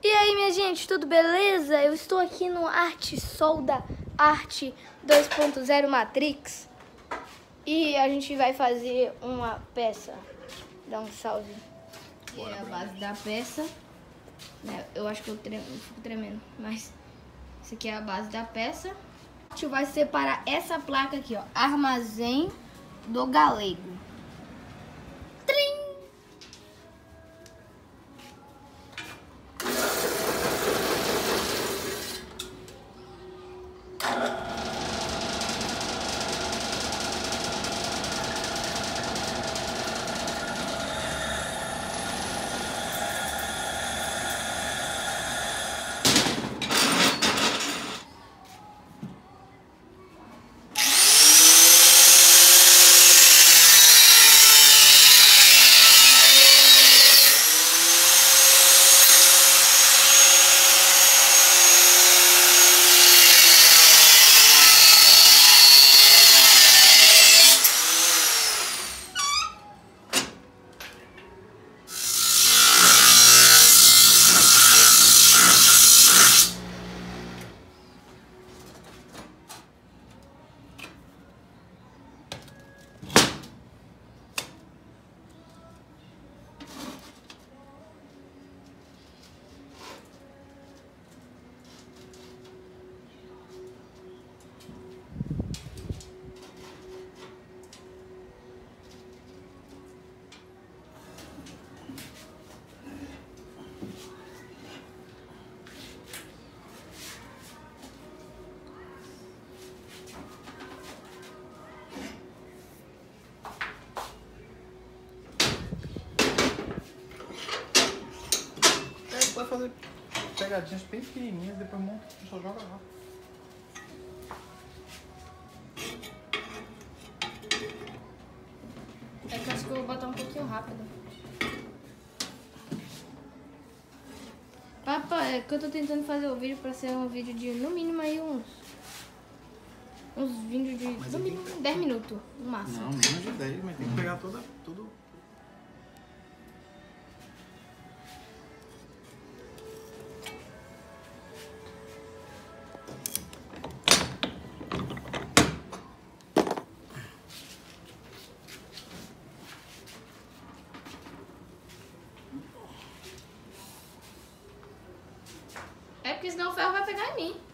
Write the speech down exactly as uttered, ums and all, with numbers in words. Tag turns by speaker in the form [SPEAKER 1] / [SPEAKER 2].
[SPEAKER 1] E aí, minha gente, tudo beleza? Eu estou aqui no Arte Solda Arte dois ponto zero Matrix e a gente vai fazer uma peça. Dá um salve. E é a base da peça. Eu acho que eu, tremo, eu fico tremendo, mas isso aqui é a base da peça. A gente vai separar essa placa aqui, ó, Armazém do Galego. Trim!
[SPEAKER 2] Vai fazer pegadinhas bem pequenininhas, depois monta e só joga lá.
[SPEAKER 1] É que acho que eu vou botar um pouquinho rápido. Papai, é que eu tô tentando fazer o vídeo pra ser um vídeo de no mínimo aí uns... Uns vídeos de
[SPEAKER 2] Mas
[SPEAKER 1] no mínimo
[SPEAKER 2] tem...
[SPEAKER 1] dez minutos, no máximo.
[SPEAKER 2] Não, menos de dez, mas tem que pegar toda, tudo.
[SPEAKER 1] É porque senão o ferro vai pegar em mim.